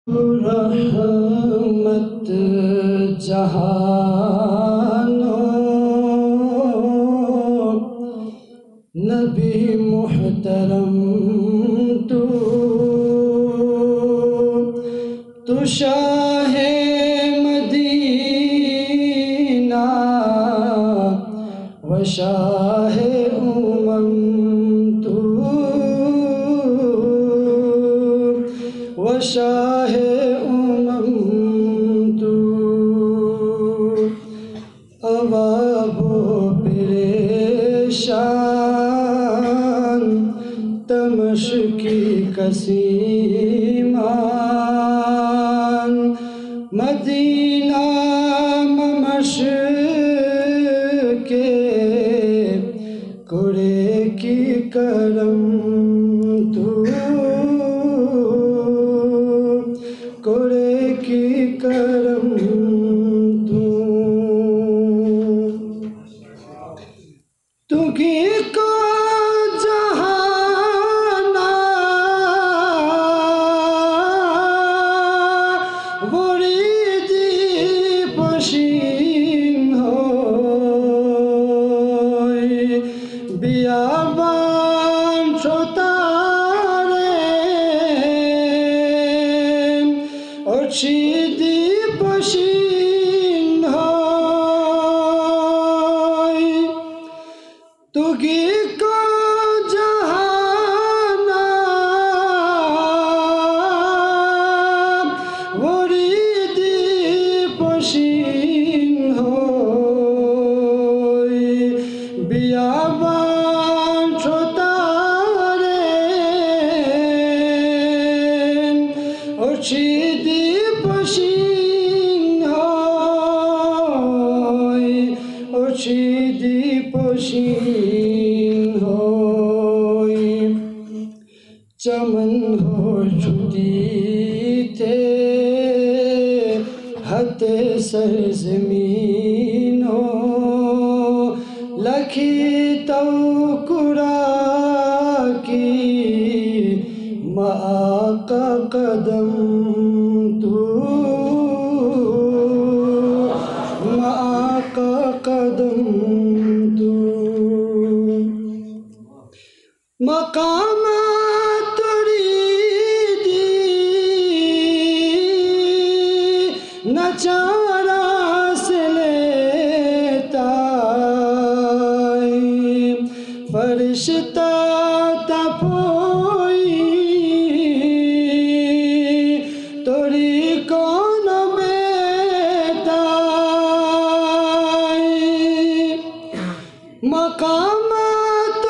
رحمت جہانوں نبی محترم تو شاہ مدینہ و شاہ و شاہ اباب و پریشان تمش کی کسیمان مدینہ ممش کے کرے کی کرم کرے کی کرم تو کی کو جہانا وریدی پشین ہوئی بیابان شتارے اور چیدی پشین ہوئی تو کی کو جہانا وریدی پشین ہوئی بیابان شتارے اور چیدی پشین ہوئی اور چیدی پشین ہوئی چمن ہو چھٹی تھے حد سرزمینوں لکھی تو کرا کی آقا قدم آقا قدم مقامات تریدی نچارا سے لیتا فرشتہ تپوئی توری کون بیتا مقامات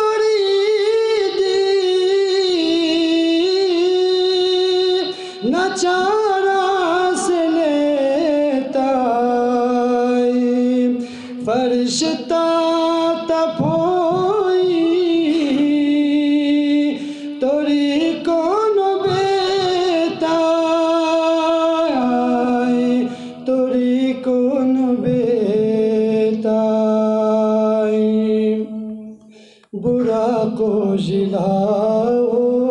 نچارا سے لیتا فرشتہ تپوئی توری کون بیتا توری کون بیتا برا کو جلاؤ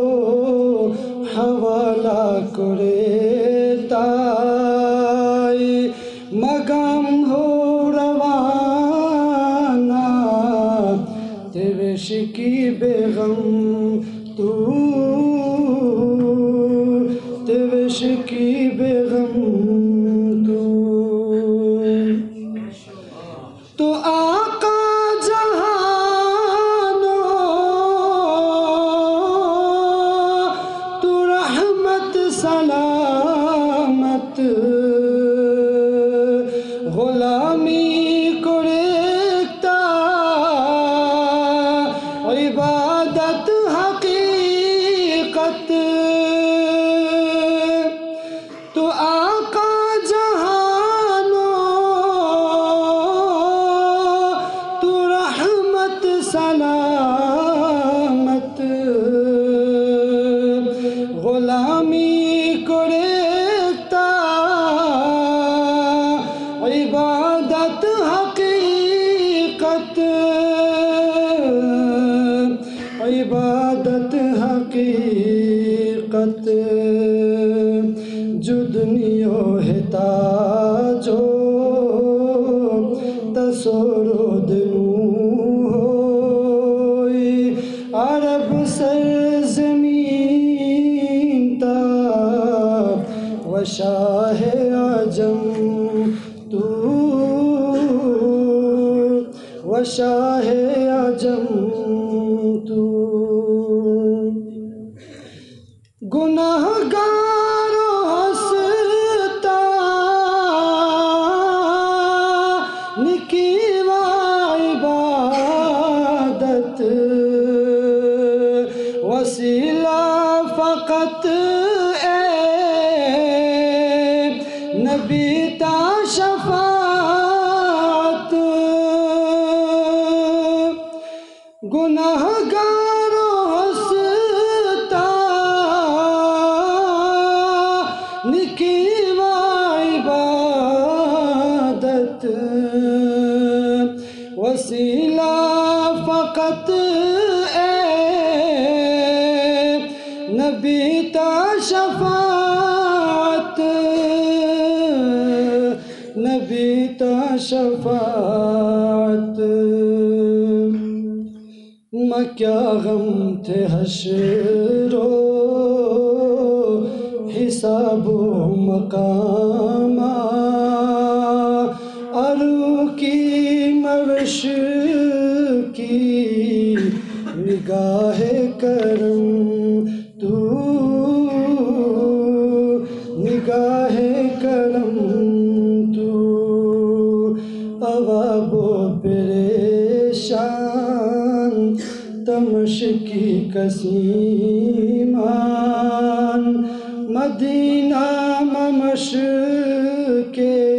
حوالہ کریتا مگم ہو روانہ تیوش کی بیغم تیوش کی بیغم تو آقا سلامت غلامی کریکتا عبادت حقیقت تو آقا جہانو تو رحمت سلامت غلامی کریکتا دنیا ہے تاجو تصورد ہوئی عرب سرزمین تا و شاہ عجم تو و شاہ عجم تو گناہگار ہستا نکی و عبادت وسیلہ فقط اے نبی تا شفاعت گناہگار ہستا نکی و عبادت وسیلہ فقط اے نبی تا شفاعت نبی تا شفاعت میں کیا غم تھے حشر و حساب و مقام ارو کی مرش کی نگاہ کرم تو نگاہ کرم تو عواب و پریشان تمش کی کسیمان مدینہ ممش کے